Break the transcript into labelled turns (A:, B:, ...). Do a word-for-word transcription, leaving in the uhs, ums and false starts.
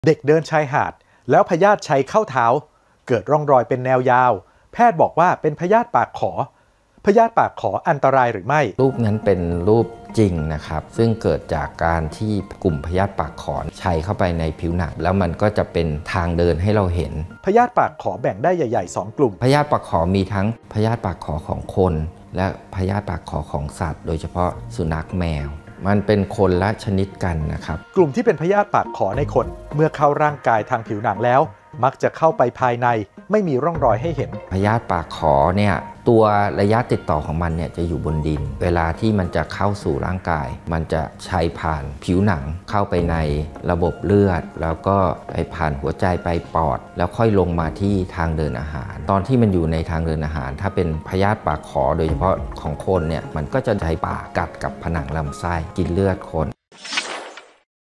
A: เด็กเดินชายหาดแล้วพยาธิชัยเข้าเท้าเกิดร่องรอยเป็นแนวยาวแพทย์บอกว่าเป็นพยาธิปากขอพยาธิปากขออันตรายหรือไม่
B: รูปนั้นเป็นรูปจริงนะครับซึ่งเกิดจากการที่กลุ่มพยาธิปากขอชัยเข้าไปในผิวหนังแล้วมันก็จะเป็นทางเดินให้เราเห็น
A: พยาธิปากขอแบ่งได้ใหญ่ๆสองกลุ่ม
B: พยาธิปากขอมีทั้งพยาธิปากขอของคนและพยาธิปากขอของสัตว์โดยเฉพาะสุนัขแมวมันเป็นคนละชนิดกันนะครับ
A: กลุ่มที่เป็นพยาธิปากขอในคนเมื่อเข้าร่างกายทางผิวหนังแล้วมักจะเข้าไปภายในไม่มีร่องรอยให้เห็น
B: พยาธิปากขอเนี่ยตัวระยะติดต่อของมันเนี่ยจะอยู่บนดินเวลาที่มันจะเข้าสู่ร่างกายมันจะใช้ผ่านผิวหนังเข้าไปในระบบเลือดแล้วก็ไปผ่านหัวใจไปปอดแล้วค่อยลงมาที่ทางเดินอาหารตอนที่มันอยู่ในทางเดินอาหารถ้าเป็นพยาธิปากขอโดยเฉพาะของคนเนี่ยมันก็จะใช้ปากกัดกับผนังลำไส้กินเลือดคน